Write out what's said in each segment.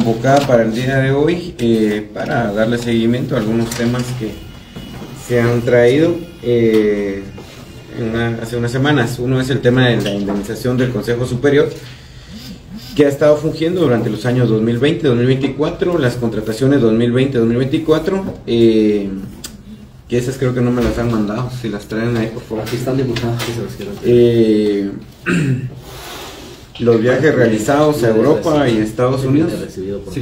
convocada para el día de hoy para darle seguimiento a algunos temas que se han traído hace unas semanas. Uno es el tema de la indemnización del Consejo Superior, que ha estado fungiendo durante los años 2020-2024, las contrataciones 2020-2024, que esas creo que no me las han mandado, si las traen ahí por favor. Aquí están diputados, que se los quiero los viajes realizados a Europa y Estados Unidos. Sí.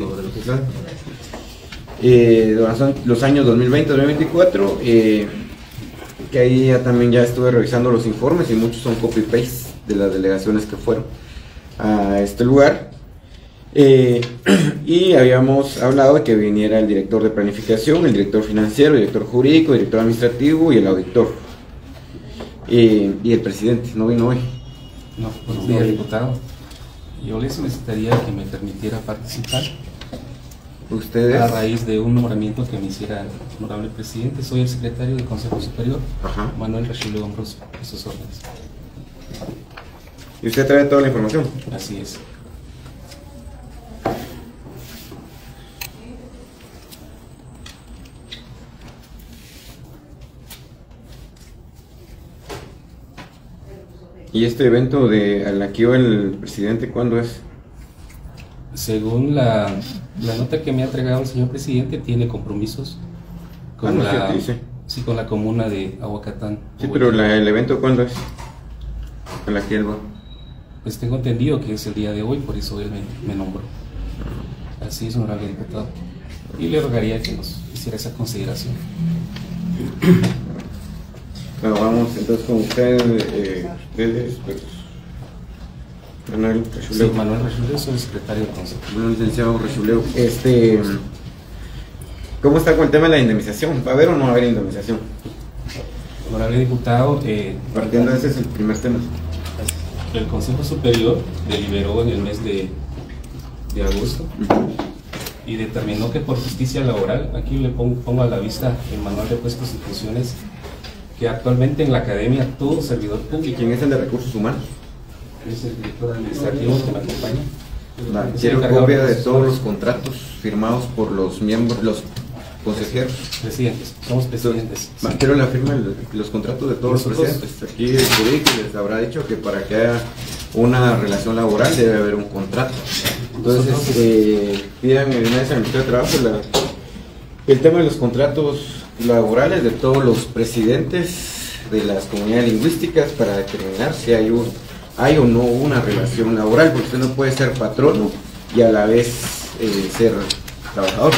Los años 2020-2024, que ahí también ya estuve revisando los informes y muchos son copy-paste de las delegaciones que fueron a este lugar, y habíamos hablado de que viniera el director de planificación, el director financiero, el director jurídico, el director administrativo y el auditor, y el presidente. No vino hoy. No, buenos días, diputado. Yo le solicitaría que me permitiera participar. Ustedes, a raíz de un nombramiento que me hiciera el honorable presidente. Soy el secretario del Consejo Superior, Manuel Rachuleo Ambrosio, a sus órdenes. ¿Y usted trae toda la información? Así es. ¿Y este evento de al que iba el presidente, cuándo es? Según la nota que me ha entregado el señor presidente, tiene compromisos con, con la comuna de Ahuacatán. Sí, pero el evento, ¿cuándo es? ¿A la que él va? Pues tengo entendido que es el día de hoy, por eso él me nombró. Así es, honorable diputado. Y le rogaría que nos hiciera esa consideración. Bueno, vamos entonces con ustedes, pues, Manuel Rachuleo. Sí, Manuel Rachuleo, soy el secretario del Consejo. Bueno, licenciado Rachuleo, ¿cómo está con el tema de la indemnización? ¿Va a haber o no va a haber indemnización? Honorable diputado, partiendo de ese es el primer tema. El Consejo Superior deliberó en el mes de agosto y determinó que por justicia laboral, aquí le pongo a la vista el manual de puestos y funciones, que actualmente en la academia todo servidor público. ¿Quién es el de recursos humanos? Es el director administrativo que me acompaña. Quiero copia de todos los contratos firmados por los miembros, los consejeros. Presidentes, somos presidentes. Quiero la firma de los contratos de todos los presidentes. Aquí el jurídico les habrá dicho que para que haya una relación laboral debe haber un contrato. Entonces, pidan en una vez al Ministerio de Trabajo el tema de los contratos laborales de todos los presidentes de las comunidades lingüísticas para determinar si hay o no una relación laboral, porque usted no puede ser patrono y a la vez ser trabajador.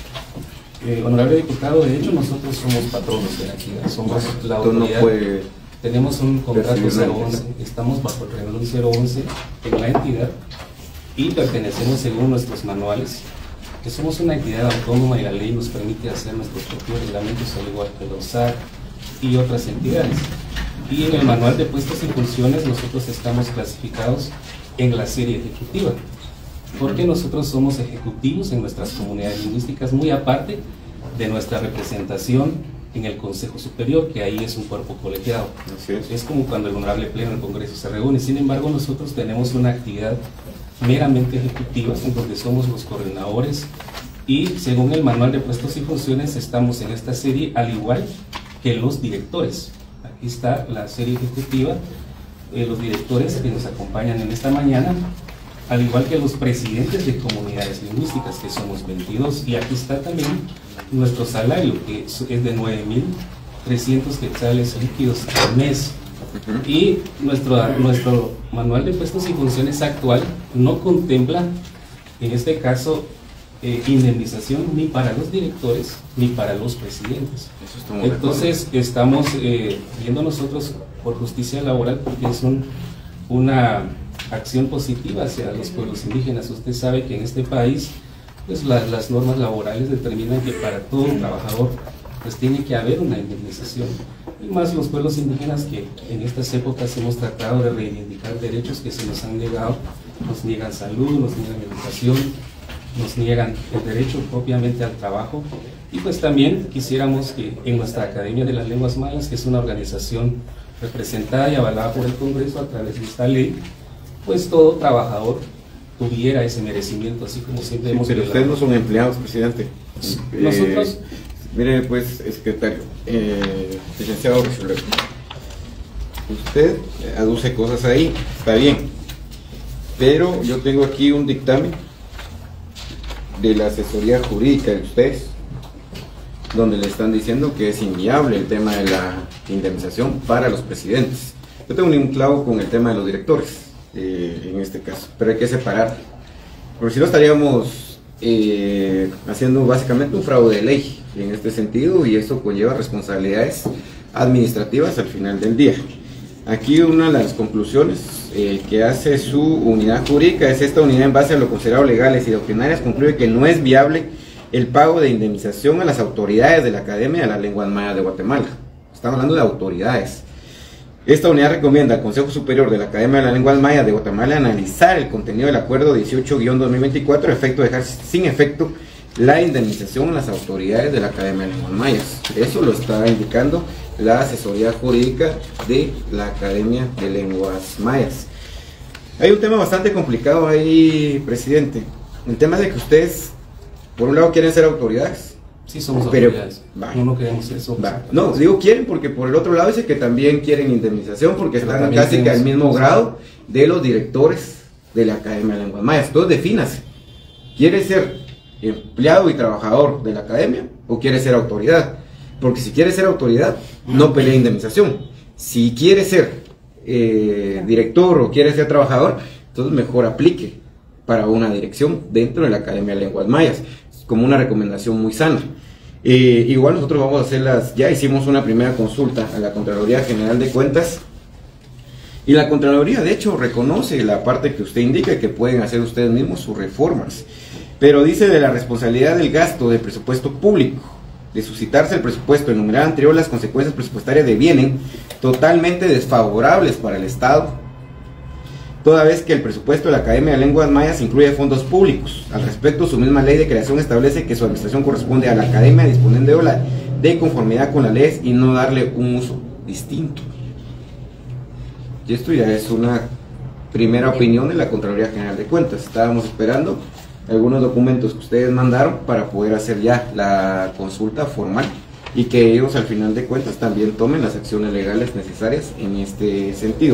Honorable diputado, de hecho nosotros somos patronos de la entidad, somos la autoridad. Tenemos un contrato 011, estamos bajo el renglón 011 en la entidad y pertenecemos según nuestros manuales, que somos una entidad autónoma y la ley nos permite hacer nuestros propios reglamentos, al igual que los SAR y otras entidades. Y en el manual de puestos y funciones nosotros estamos clasificados en la serie ejecutiva, porque nosotros somos ejecutivos en nuestras comunidades lingüísticas, muy aparte de nuestra representación en el Consejo Superior, que ahí es un cuerpo colegiado. Es como cuando el honorable pleno del Congreso se reúne. Sin embargo, nosotros tenemos una actividad meramente ejecutiva, en donde somos los coordinadores, y según el manual de puestos y funciones estamos en esta serie, al igual que los directores. Aquí está la serie ejecutiva, los directores que nos acompañan en esta mañana, al igual que los presidentes de comunidades lingüísticas, que somos 22, y aquí está también nuestro salario, que es de 9.300 quetzales líquidos al mes. Y nuestro manual de puestos y funciones actual no contempla, en este caso, indemnización ni para los directores ni para los presidentes. Entonces estamos viendo nosotros por justicia laboral, porque es una acción positiva hacia los pueblos indígenas. Usted sabe que en este país pues las normas laborales determinan que para todo trabajador pues tiene que haber una indemnización, y más los pueblos indígenas, que en estas épocas hemos tratado de reivindicar derechos que se nos han negado. Nos niegan salud, nos niegan educación, nos niegan el derecho propiamente al trabajo, y pues también quisiéramos que en nuestra Academia de las Lenguas Mayas, que es una organización representada y avalada por el Congreso a través de esta ley, pues todo trabajador tuviera ese merecimiento, así como siempre hemos... Pero ustedes no son empleados, presidente. Nosotros... Mire, pues, secretario, licenciado Richelieu, usted aduce cosas ahí, está bien, pero yo tengo aquí un dictamen de la asesoría jurídica de ustedes, donde le están diciendo que es inviable el tema de la indemnización para los presidentes. Yo tengo un clavo con el tema de los directores, en este caso, pero hay que separar, porque si no estaríamos haciendo básicamente un fraude de ley en este sentido, y eso conlleva responsabilidades administrativas al final del día. Aquí una de las conclusiones que hace su unidad jurídica es: esta unidad, en base a lo considerado legales y doctrinarias, concluye que no es viable el pago de indemnización a las autoridades de la Academia de la Lengua Maya de Guatemala. Estamos hablando de autoridades. Esta unidad recomienda al Consejo Superior de la Academia de la Lengua Maya de Guatemala analizar el contenido del acuerdo 18-2024 a efecto de dejar sin efecto la indemnización a las autoridades de la Academia de Lenguas Mayas. Eso lo está indicando la asesoría jurídica de la Academia de Lenguas Mayas. Hay un tema bastante complicado ahí, presidente. El tema de que ustedes, por un lado, quieren ser autoridades. Sí, somos autoridades. No queremos eso. No, digo quieren porque por el otro lado dice que también quieren indemnización porque están casi que al mismo grado de los directores de la Academia de Lenguas Mayas. Entonces, defínase. ¿Quiere ser empleado y trabajador de la academia o quiere ser autoridad? Porque si quiere ser autoridad, no pelea indemnización. Si quiere ser director o quiere ser trabajador, entonces mejor aplique para una dirección dentro de la Academia de Lenguas Mayas, como una recomendación muy sana. Igual nosotros vamos a hacerlas, ya hicimos una primera consulta a la Contraloría General de Cuentas, y la Contraloría de hecho reconoce la parte que usted indica, que pueden hacer ustedes mismos sus reformas, pero dice: de la responsabilidad del gasto del presupuesto público, de suscitarse el presupuesto enumerado anterior, las consecuencias presupuestarias devienen totalmente desfavorables para el Estado, toda vez que el presupuesto de la Academia de Lenguas Mayas incluye fondos públicos. Al respecto, su misma ley de creación establece que su administración corresponde a la Academia, disponiendo de conformidad con las leyes y no darle un uso distinto. Y esto ya es una primera opinión de la Contraloría General de Cuentas. Estábamos esperando algunos documentos que ustedes mandaron para poder hacer ya la consulta formal y que ellos al final de cuentas también tomen las acciones legales necesarias en este sentido.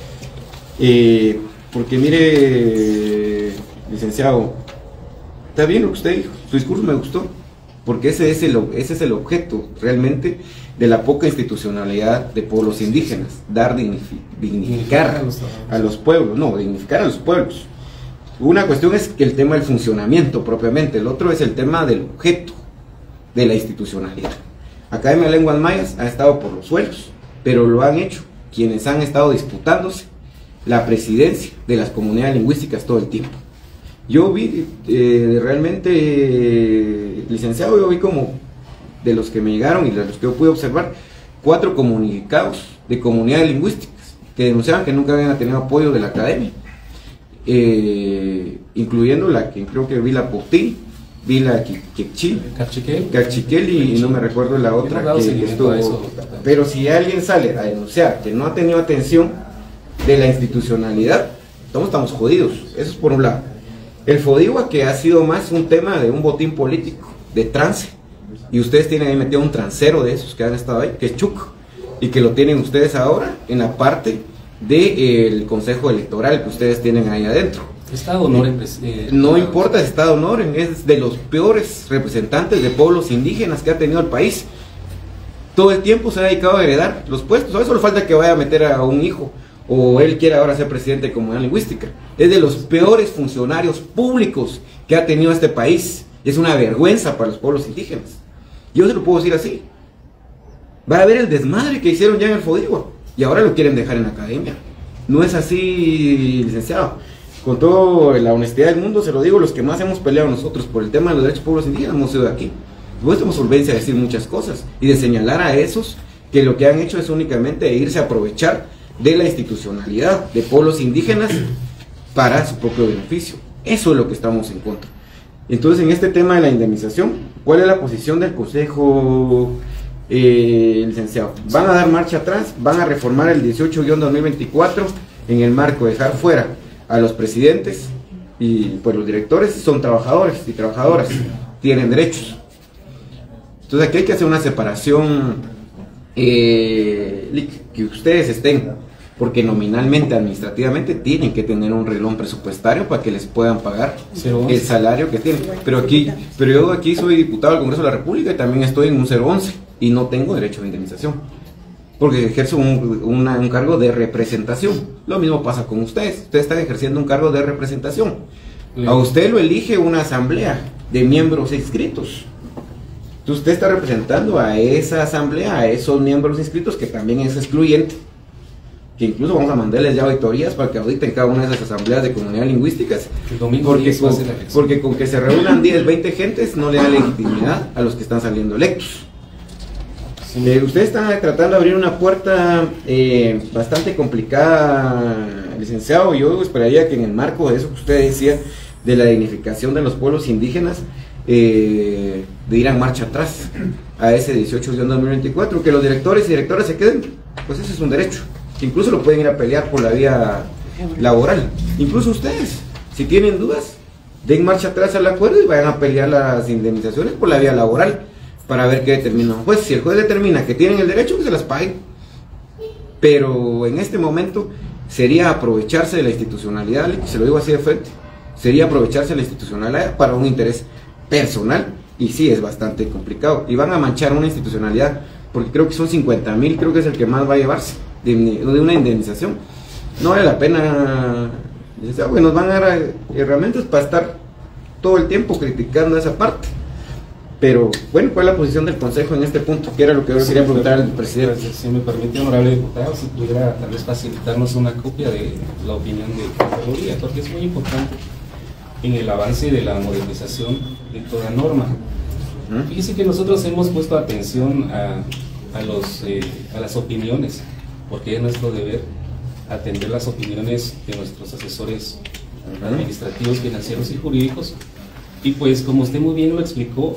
Porque mire, licenciado, está bien lo que usted dijo, su discurso me gustó, porque ese es el objeto realmente de la poca institucionalidad de pueblos indígenas: dar dignificar a los pueblos, no, dignificar a los pueblos. Una cuestión es que el tema del funcionamiento propiamente, el otro es el tema del objeto de la institucionalidad. Academia de Lenguas Mayas ha estado por los suelos, pero lo han hecho quienes han estado disputándose la presidencia de las comunidades lingüísticas todo el tiempo. Yo vi realmente, licenciado, yo vi como de los que me llegaron y de los que yo pude observar, 4 comunicados de comunidades lingüísticas que denunciaban que nunca habían tenido apoyo de la academia, incluyendo la que creo que vi, la Potil, vi la Cachiquel y no me recuerdo la otra que estuvo. Pero si alguien sale a denunciar que no ha tenido atención de la institucionalidad, estamos jodidos. Eso es por un lado. El FODIGUA, que ha sido más un tema de un botín político, de trance, y ustedes tienen ahí metido un transero de esos que han estado ahí, que es Chuc, y que lo tienen ustedes ahora en la parte del Consejo Electoral que ustedes tienen ahí adentro. Está de honor, no importa si está de honor, es de los peores representantes de pueblos indígenas que ha tenido el país. Todo el tiempo se ha dedicado a heredar los puestos. A eso le falta que vaya a meter a un hijo, o él quiere ahora ser presidente de comunidad lingüística. Es de los peores funcionarios públicos que ha tenido este país. Es una vergüenza para los pueblos indígenas. Yo se lo puedo decir así. Va a ver el desmadre que hicieron ya en el FODIGUA y ahora lo quieren dejar en la academia. No es así, licenciado. Con toda la honestidad del mundo se lo digo, los que más hemos peleado nosotros por el tema de los derechos pueblos indígenas hemos sido de aquí. Luego tenemos solvencia de decir muchas cosas y de señalar a esos que lo que han hecho es únicamente irse a aprovechar de la institucionalidad de pueblos indígenas para su propio beneficio. Eso es lo que estamos en contra. Entonces, en este tema de la indemnización, ¿cuál es la posición del Consejo, licenciado? ¿Van a dar marcha atrás? ¿Van a reformar el 18-2024 en el marco de dejar fuera a los presidentes y pues los directores son trabajadores y trabajadoras, tienen derechos. Entonces aquí hay que hacer una separación, que ustedes estén, porque nominalmente, administrativamente, tienen que tener un renglón presupuestario para que les puedan pagar el salario que tienen. Pero yo aquí soy diputado del Congreso de la República y también estoy en un 011 y no tengo derecho de indemnización, porque ejerzo un cargo de representación. Lo mismo pasa con ustedes están ejerciendo un cargo de representación. A usted lo elige una asamblea de miembros inscritos. Entonces usted está representando a esa asamblea, a esos miembros inscritos, que también es excluyente, que incluso vamos a mandarles ya auditorías para que auditen cada una de esas asambleas de comunidades lingüísticas, porque con que se reúnan 10, 20 gentes no le da legitimidad a los que están saliendo electos. Ustedes están tratando de abrir una puerta bastante complicada, licenciado. Yo esperaría que en el marco de eso que usted decía, de la dignificación de los pueblos indígenas, de ir en marcha atrás a ese 18-2024, que los directores y directoras se queden, pues ese es un derecho, que incluso lo pueden ir a pelear por la vía laboral. Incluso ustedes, si tienen dudas, den marcha atrás al acuerdo y vayan a pelear las indemnizaciones por la vía laboral, para ver qué determina un juez. Si el juez determina que tienen el derecho, que se las paguen. Pero en este momento sería aprovecharse de la institucionalidad, se lo digo así de frente, sería aprovecharse de la institucionalidad para un interés personal, y sí, es bastante complicado, y van a manchar una institucionalidad, porque creo que son 50,000, creo que es el que más va a llevarse de una indemnización. No vale la pena, porque nos van a dar herramientas para estar todo el tiempo criticando esa parte. Pero bueno, ¿cuál es la posición del Consejo en este punto? Que era lo que yo quería preguntar al presidente. Si me permite, honorable diputado, si pudiera tal vez facilitarnos una copia de la opinión de Contraloría, porque es muy importante en el avance de la modernización de toda norma. Fíjese que nosotros hemos puesto atención a las opiniones, porque es nuestro deber atender las opiniones de nuestros asesores administrativos, financieros y jurídicos. Y pues, como usted muy bien lo explicó,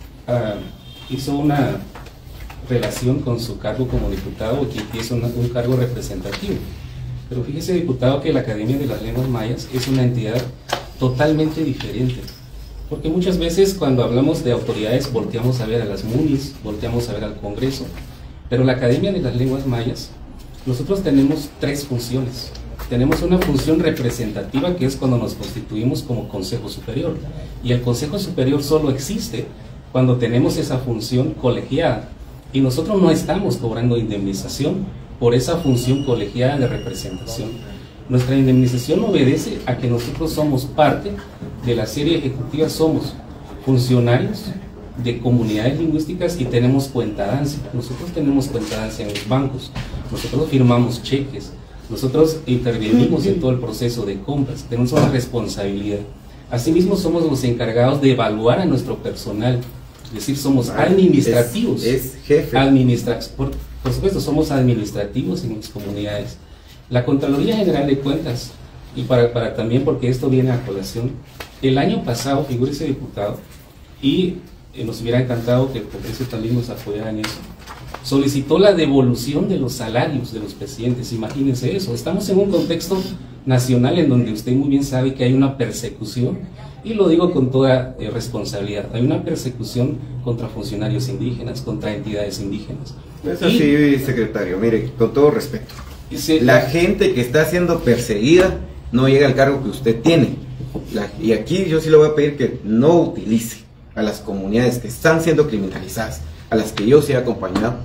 hizo una relación con su cargo como diputado, que es un cargo representativo. Pero fíjese, diputado, que la Academia de las Lenguas Mayas es una entidad totalmente diferente, porque muchas veces cuando hablamos de autoridades volteamos a ver a las MUNIs, volteamos a ver al Congreso, pero la Academia de las Lenguas Mayas, nosotros tenemos tres funciones. Tenemos una función representativa, que es cuando nos constituimos como Consejo Superior, y el Consejo Superior solo existe cuando tenemos esa función colegiada, y nosotros no estamos cobrando indemnización por esa función colegiada de representación. Nuestra indemnización obedece a que nosotros somos parte de la serie ejecutiva, somos funcionarios de comunidades lingüísticas y tenemos cuentadancia. Nosotros tenemos cuentadancia en los bancos, nosotros firmamos cheques, nosotros intervenimos en todo el proceso de compras, tenemos una responsabilidad. Asimismo, somos los encargados de evaluar a nuestro personal, es decir, somos administrativos. Es jefe. Por supuesto, somos administrativos en las comunidades. La Contraloría General de Cuentas, y para también porque esto viene a colación, el año pasado, figúrese, diputado, y nos hubiera encantado que el Congreso también nos apoyara en eso, solicitó la devolución de los salarios de los presidentes. Imagínense eso, estamos en un contexto nacional en donde usted muy bien sabe que hay una persecución, y lo digo con toda responsabilidad, hay una persecución contra funcionarios indígenas, contra entidades indígenas. Es así, secretario, mire, con todo respeto, la gente que está siendo perseguida no llega al cargo que usted tiene, y aquí yo sí le voy a pedir que no utilice a las comunidades que están siendo criminalizadas, a las que yo sí he acompañado,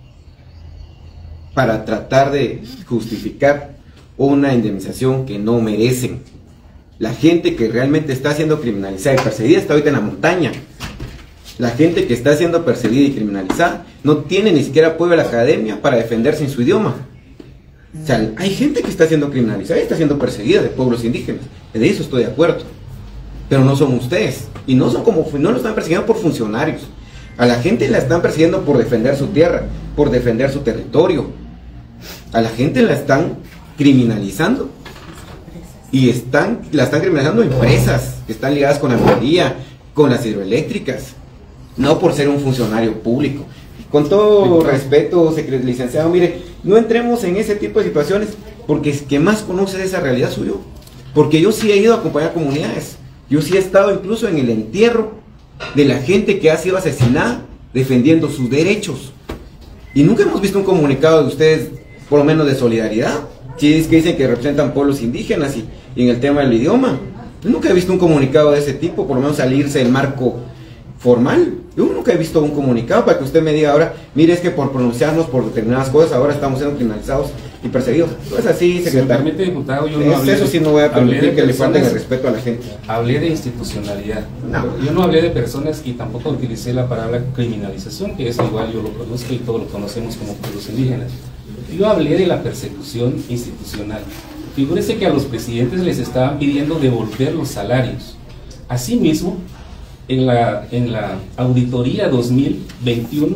para tratar de justificar una indemnización que no merecen. La gente que realmente está siendo criminalizada y perseguida está ahorita en la montaña. La gente que está siendo perseguida y criminalizada no tiene ni siquiera apoyo de la academia para defenderse en su idioma. O sea, hay gente que está siendo criminalizada y está siendo perseguida de pueblos indígenas. De eso estoy de acuerdo. Pero no son ustedes. Y no lo están persiguiendo por funcionarios. A la gente la están persiguiendo por defender su tierra, por defender su territorio. A la gente la están criminalizando. Y la están criminalizando empresas que están ligadas con la minería, con las hidroeléctricas. No por ser un funcionario público. Con todo respeto, licenciado, mire, no entremos en ese tipo de situaciones, porque el que más conoce esa realidad soy yo. Porque yo sí he ido a acompañar comunidades. Yo sí he estado incluso en el entierro de la gente que ha sido asesinada defendiendo sus derechos. Y nunca hemos visto un comunicado de ustedes, por lo menos de solidaridad. Si es que dicen que representan pueblos indígenas y en el tema del idioma. Yo nunca he visto un comunicado de ese tipo, por lo menos salirse del marco formal. Yo nunca he visto un comunicado para que usted me diga ahora, mire, es que por pronunciarnos por determinadas cosas ahora estamos siendo criminalizados y perseguidos. No es así, secretario. Si me permite, diputado, yo no hablé eso sí no voy a permitir que le falten el respeto a la gente. Hablé de institucionalidad. No. Yo no hablé de personas y tampoco utilicé la palabra criminalización, que eso igual yo lo conozco y todos lo conocemos como pueblos indígenas. Yo hablé de la persecución institucional. Figúrese que a los presidentes les estaban pidiendo devolver los salarios. Asimismo, en la auditoría 2021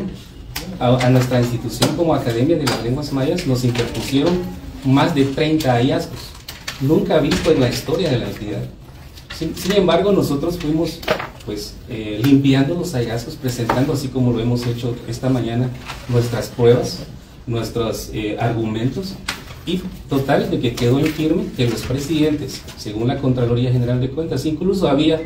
a nuestra institución como Academia de las Lenguas Mayas nos interpusieron más de 30 hallazgos, nunca visto en la historia de la entidad. Sin embargo, nosotros fuimos pues limpiando los hallazgos, presentando, así como lo hemos hecho esta mañana, nuestras pruebas, nuestros argumentos, y total de que quedó en firme que los presidentes, según la Contraloría General de Cuentas, incluso había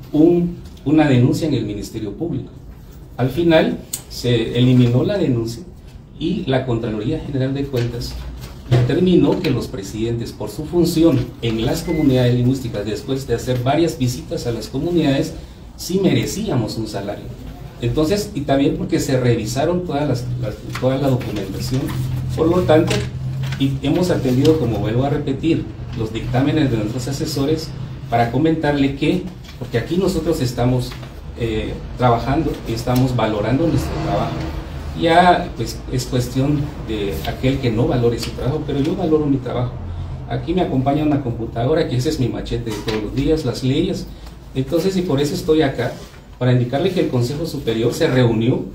una denuncia en el Ministerio Público. Al final se eliminó la denuncia y la Contraloría General de Cuentas determinó que los presidentes, por su función en las comunidades lingüísticas, después de hacer varias visitas a las comunidades, sí merecíamos un salario. Entonces, y también porque se revisaron toda la documentación. Por lo tanto, y hemos atendido, como vuelvo a repetir, los dictámenes de nuestros asesores para comentarle que, porque aquí nosotros estamos trabajando y estamos valorando nuestro trabajo. Ya pues es cuestión de aquel que no valore su trabajo, pero yo valoro mi trabajo. Aquí me acompaña una computadora, que ese es mi machete de todos los días, las leyes. Entonces, y por eso estoy acá, para indicarle que el Consejo Superior se reunió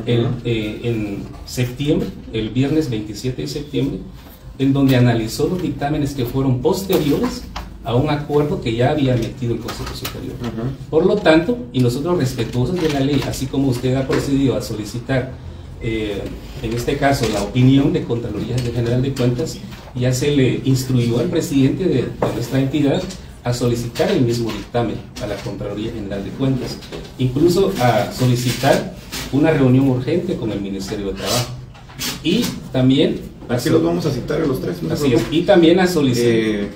en septiembre, el viernes 27 de septiembre, en donde analizó los dictámenes que fueron posteriores a un acuerdo que ya había emitido el Consejo Superior. Por lo tanto, y nosotros respetuosos de la ley, así como usted ha procedido a solicitar, en este caso, la opinión de Contraloría General de Cuentas, ya se le instruyó al presidente de nuestra entidad a solicitar el mismo dictamen a la Contraloría General de Cuentas, incluso a solicitar una reunión urgente con el Ministerio de Trabajo. Y también aquí los vamos a citar a los tres. Así es. Y también a solicitar,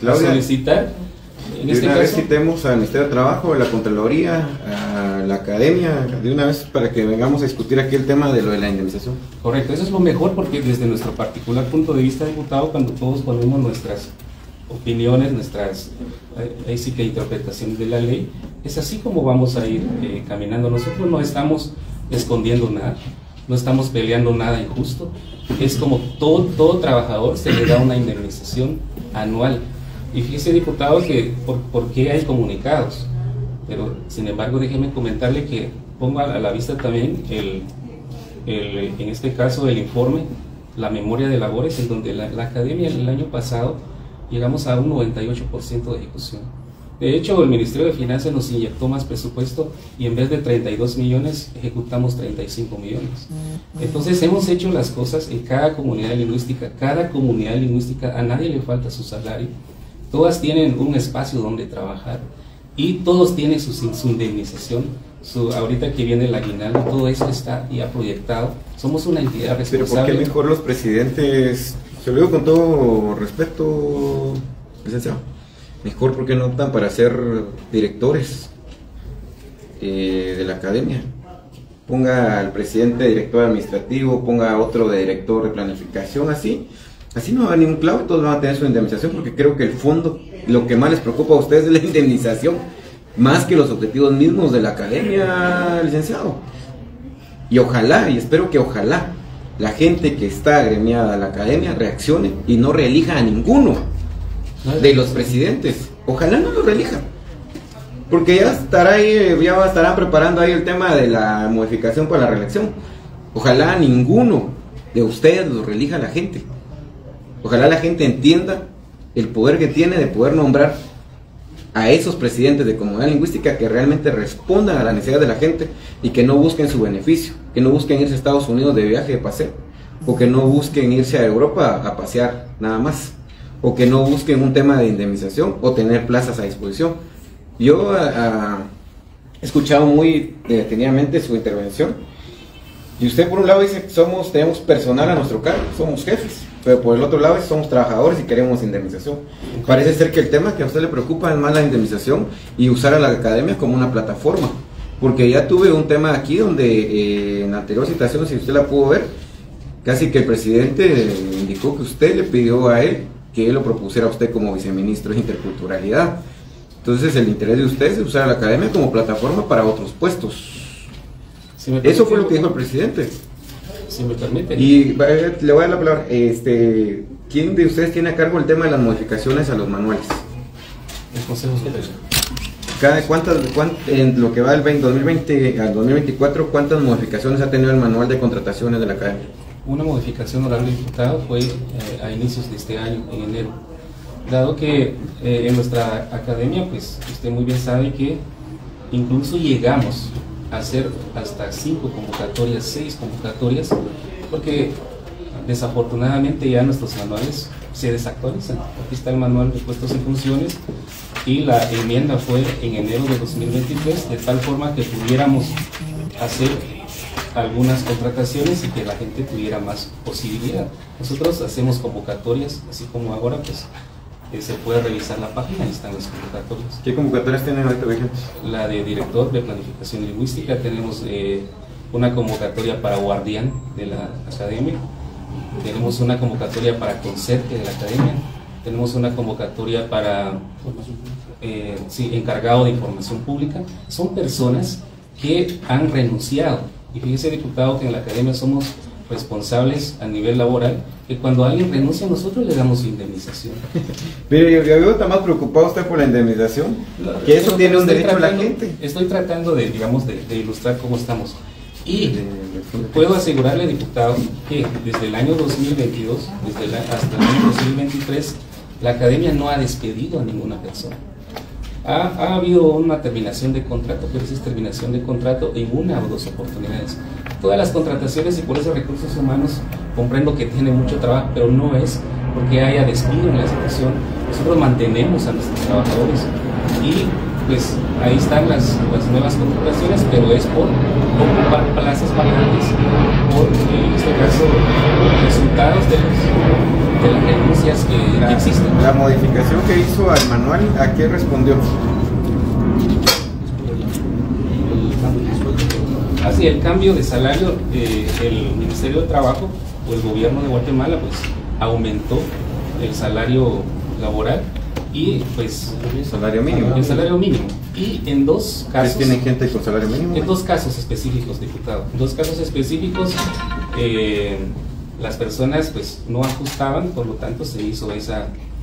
en este caso, citemos al Ministerio de Trabajo, a la Contraloría, a la Academia, de una vez, para que vengamos a discutir aquí el tema de lo de la indemnización. Correcto, eso es lo mejor, porque desde nuestro particular punto de vista, diputado, cuando todos ponemos nuestras opiniones, nuestras ahí sí que interpretaciones de la ley, es así como vamos a ir caminando. Nosotros no estamos escondiendo nada, no estamos peleando nada injusto. Es como todo trabajador se le da una indemnización anual. Y fíjese, diputado, que por qué hay comunicados, pero sin embargo déjeme comentarle que pongo a la vista también en este caso el informe, la memoria de labores, en donde la Academia el año pasado llegamos a un 98% de ejecución. De hecho, el Ministerio de Finanzas nos inyectó más presupuesto y en vez de 32 millones, ejecutamos 35 millones. Entonces, hemos hecho las cosas en cada comunidad lingüística. Cada comunidad lingüística, a nadie le falta su salario. Todas tienen un espacio donde trabajar y todos tienen su indemnización. Ahorita que viene el aguinaldo, todo eso está ya proyectado. Somos una entidad responsable. Pero ¿por qué mejor los presidentes, se lo digo con todo respeto, licenciado, mejor porque no optan para ser directores de la academia? Ponga al presidente de director administrativo, ponga a otro de director de planificación, así no va a ningún clavo, todos van a tener su indemnización, porque creo que el fondo, lo que más les preocupa a ustedes es la indemnización, más que los objetivos mismos de la academia, licenciado. Y ojalá, y espero que ojalá, la gente que está agremiada a la academia reaccione y no reelija a ninguno de los presidentes. Ojalá no lo reelija, porque ya estarán preparando ahí el tema de la modificación para la reelección. Ojalá ninguno de ustedes lo reelija a la gente. Ojalá la gente entienda el poder que tiene de poder nombrar a esos presidentes de comunidad lingüística que realmente respondan a la necesidad de la gente y que no busquen su beneficio, que no busquen irse a Estados Unidos de viaje, de paseo, o que no busquen irse a Europa a pasear nada más. o que no busquen un tema de indemnización o tener plazas a disposición. Yo he escuchado muy detenidamente su intervención y usted por un lado dice que tenemos personal a nuestro cargo, somos jefes, pero por el otro lado somos trabajadores y queremos indemnización. Parece ser que el tema que a usted le preocupa es más la indemnización y usar a la academia como una plataforma, porque ya tuve un tema aquí donde en la anterior citación, si usted la pudo ver, casi que el presidente indicó que usted le pidió a él que él lo propusiera a usted como viceministro de Interculturalidad. Entonces el interés de usted es usar a la academia como plataforma para otros puestos. Si eso fue lo que dijo el presidente. Si me permite. Y le voy a dar la palabra. ¿Quién de ustedes tiene a cargo el tema de las modificaciones a los manuales? El Consejo Superior. En lo que va del 2020 al 2024, ¿cuántas modificaciones ha tenido el manual de contrataciones de la academia? Una modificación, honorable diputado, fue a inicios de este año, en enero. Dado que en nuestra academia, pues usted muy bien sabe que incluso llegamos a hacer hasta 5 convocatorias, 6 convocatorias, porque desafortunadamente ya nuestros manuales se desactualizan. Aquí está el manual de puestos y funciones y la enmienda fue en enero de 2023, de tal forma que pudiéramos hacer algunas contrataciones y que la gente tuviera más posibilidad. Nosotros hacemos convocatorias, así como ahora pues se puede revisar la página y están las convocatorias. ¿Qué convocatorias tienen ahorita vigentes? La de director de planificación lingüística, tenemos una convocatoria para guardián de la academia, tenemos una convocatoria para conserje de la academia, tenemos una convocatoria para encargado de información pública. Son personas que han renunciado. Y fíjese, diputado, que en la academia somos responsables a nivel laboral, que cuando alguien renuncia nosotros le damos su indemnización. Mire, yo veo que está más preocupado usted por la indemnización, que eso tiene un derecho a la gente. Estoy tratando de, digamos, de ilustrar cómo estamos. Y puedo asegurarle, diputado, que desde el año 2022, hasta el año 2023, la academia no ha despedido a ninguna persona. Ha habido una terminación de contrato, pero esa es terminación de contrato en una o dos oportunidades. Todas las contrataciones, y por eso recursos humanos comprendo que tiene mucho trabajo, pero no es porque haya despido en la situación. Nosotros mantenemos a nuestros trabajadores y pues ahí están las nuevas contrataciones, pero es por ocupar plazas vacantes, por en este caso resultados de las renuncias que existen. La modificación que hizo al manual, ¿a qué respondió? Así, el cambio de salario, el Ministerio de Trabajo o el gobierno de Guatemala pues aumentó el salario laboral y pues el salario mínimo. El salario mínimo. Y en dos casos. ¿Tienen gente con salario mínimo? En dos casos específicos, diputado. En dos casos específicos las personas pues no ajustaban, por lo tanto se hizo esa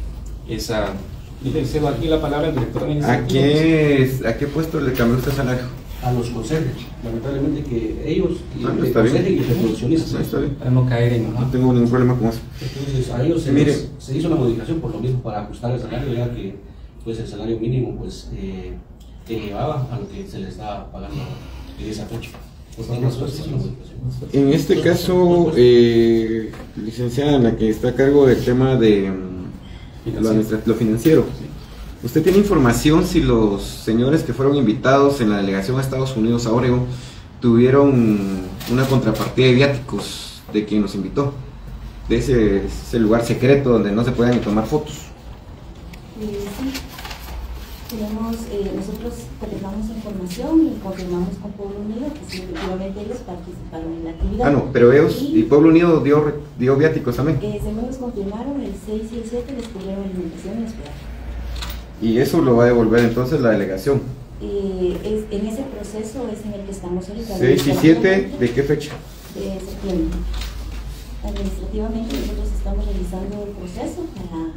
le cedo aquí la palabra al director administrativo. ¿A qué puesto le cambió usted salario? A los conserjes, lamentablemente que ellos y conserjes y reproduccionistas para no caer en... No tengo ningún problema con eso. Entonces a ellos se hizo una modificación por lo mismo para ajustar el salario, ya que pues el salario mínimo pues elevaba a lo que se les estaba pagando en esa fecha. En este caso, licenciada, la que está a cargo del tema de lo financiero, ¿usted tiene información si los señores que fueron invitados en la delegación a Estados Unidos, a Oregon, tuvieron una contrapartida de viáticos de quien los invitó? De ese lugar secreto donde no se pueden tomar fotos. Sí. Nosotros colectamos información y confirmamos con Pueblo Unido que sí, efectivamente ellos participaron en la actividad. Ah, no, pero ellos y Pueblo Unido dio viáticos también. Según nos confirmaron, el 6 y el 7 les cubrieron alimentación y hospedaje. ¿Y eso lo va a devolver entonces la delegación? En ese proceso es en el que estamos ahorita. 6 y 7, ¿de qué fecha? De septiembre. Administrativamente nosotros estamos realizando el proceso para...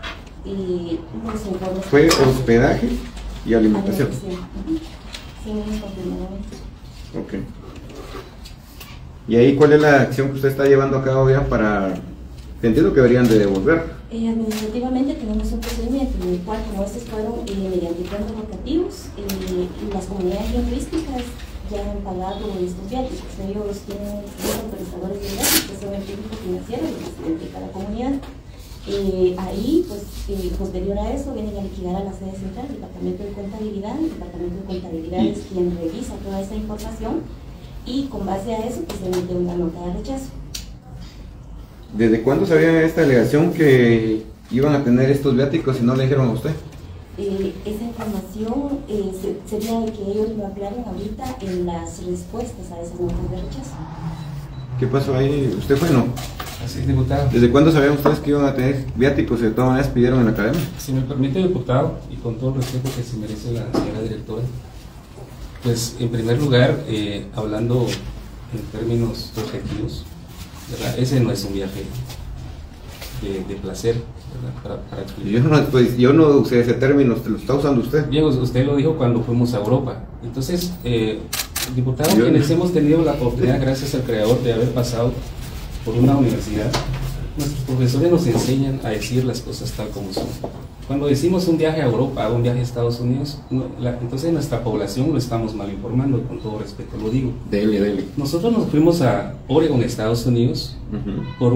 Fue hospedaje y alimentación. Sí, ok. ¿Y ahí cuál es la acción que usted está llevando a cabo ya para... Entiendo que deberían de devolver? Administrativamente tenemos un procedimiento en el cual, como estos fueron mediante planes locativos, las comunidades lingüísticas ya han pagado estos viáticos. Ellos tienen dos autorizadores de viáticos que son el público financiero y el presidente de cada comunidad. Ahí, pues, posterior a eso, vienen a liquidar a la sede central, el Departamento de Contabilidad. El Departamento de Contabilidad es quien revisa toda esa información y con base a eso, pues, se emite una nota de rechazo. ¿Desde cuándo sabía esta delegación que iban a tener estos viáticos y no le dijeron a usted? Esa información sería de que ellos lo aclaren ahorita en las respuestas a esas notas de rechazo. ¿Qué pasó ahí? ¿Usted fue o no? Así es, diputado. ¿Desde cuándo sabían ustedes que iban a tener viáticos y de todas maneras pidieron en la academia? Si me permite, diputado, y con todo el respeto que se merece la señora directora, pues en primer lugar, hablando en términos objetivos, ¿verdad? Ese no es un viaje de placer, ¿verdad? Para explicar. Yo no usé ese término, lo está usando usted. Bien, usted lo dijo cuando fuimos a Europa. Entonces, diputados, quienes hemos tenido la oportunidad, gracias al creador, de haber pasado por una universidad, nuestros profesores nos enseñan a decir las cosas tal como son. Cuando decimos un viaje a Europa, un viaje a Estados Unidos, entonces nuestra población lo estamos mal informando, con todo respeto lo digo. Dele. Nosotros nos fuimos a Oregon, Estados Unidos, por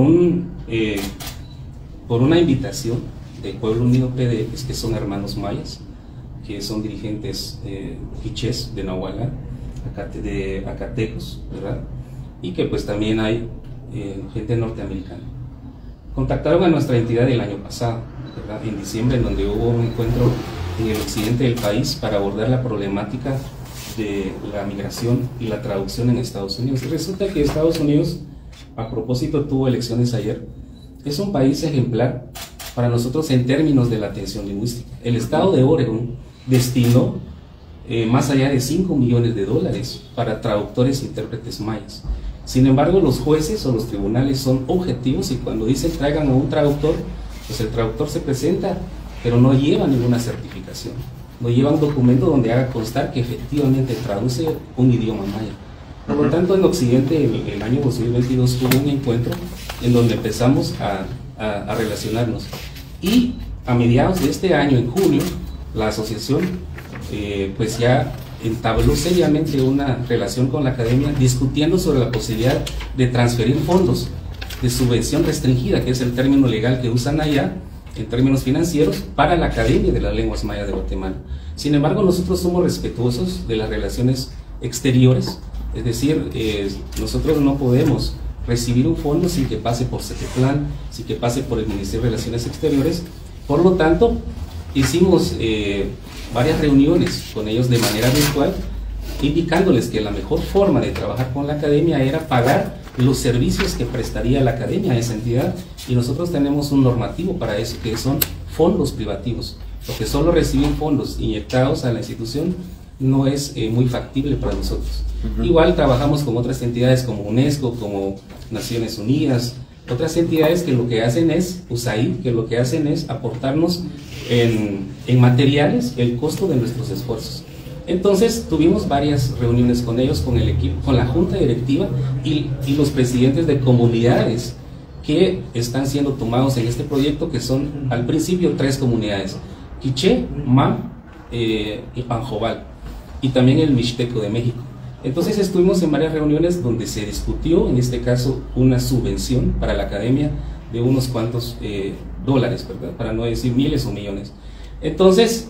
una invitación del Pueblo Unido PD, que son hermanos mayas, que son dirigentes quichés de Nahualá, de Acatecos, ¿verdad? Y que pues también hay gente norteamericana. Contactaron a nuestra entidad el año pasado, ¿verdad? En diciembre, en donde hubo un encuentro en el occidente del país para abordar la problemática de la migración y la traducción en Estados Unidos. Y resulta que Estados Unidos, a propósito, tuvo elecciones ayer. Es un país ejemplar para nosotros en términos de la atención lingüística. El estado de Oregon destinó más allá de $5 millones para traductores e intérpretes mayas. Sin embargo, los jueces o los tribunales son objetivos y cuando dicen traigan a un traductor, pues el traductor se presenta, pero no lleva ninguna certificación, no lleva un documento donde haga constar que efectivamente traduce un idioma maya. Por lo tanto, en Occidente, el año 2022 hubo un encuentro en donde empezamos a relacionarnos. Y a mediados de este año, en junio, la asociación pues ya entabló seriamente una relación con la academia discutiendo sobre la posibilidad de transferir fondos de subvención restringida, que es el término legal que usan allá en términos financieros, para la Academia de las Lenguas Mayas de Guatemala. Sin embargo, nosotros somos respetuosos de las relaciones exteriores, es decir, nosotros no podemos recibir un fondo sin que pase por CETEPLAN, sin que pase por el Ministerio de Relaciones Exteriores. Por lo tanto, hicimos varias reuniones con ellos de manera virtual, indicándoles que la mejor forma de trabajar con la academia era pagar los servicios que prestaría la academia a esa entidad, y nosotros tenemos un normativo para eso, que son fondos privativos, porque solo recibir fondos inyectados a la institución no es muy factible para nosotros. Igual trabajamos con otras entidades como UNESCO, como Naciones Unidas, otras entidades que lo que hacen es, USAID, que lo que hacen es aportarnos en materiales el costo de nuestros esfuerzos. Entonces tuvimos varias reuniones con ellos, con el equipo, con la junta directiva y los presidentes de comunidades que están siendo tomados en este proyecto, que son al principio 3 comunidades: Quiché, Ma y Panjobal, y también el Mixteco de México. Entonces estuvimos en varias reuniones donde se discutió, en este caso, una subvención para la academia de unos cuantos dólares, ¿verdad? Para no decir miles o millones. Entonces,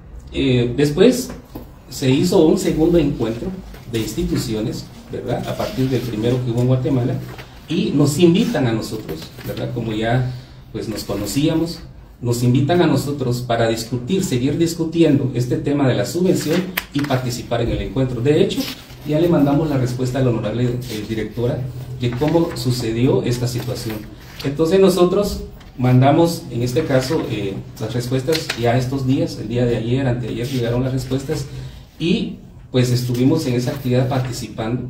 después se hizo un segundo encuentro de instituciones, ¿verdad? A partir del primero que hubo en Guatemala, y nos invitan a nosotros, ¿verdad? Como ya pues nos conocíamos, nos invitan a nosotros para discutir, seguir discutiendo este tema de la subvención y participar en el encuentro. De hecho, ya le mandamos la respuesta a la honorable directora de cómo sucedió esta situación. Entonces nosotros mandamos, en este caso, las respuestas ya estos días, el día de ayer, anteayer, llegaron las respuestas, y pues estuvimos en esa actividad participando,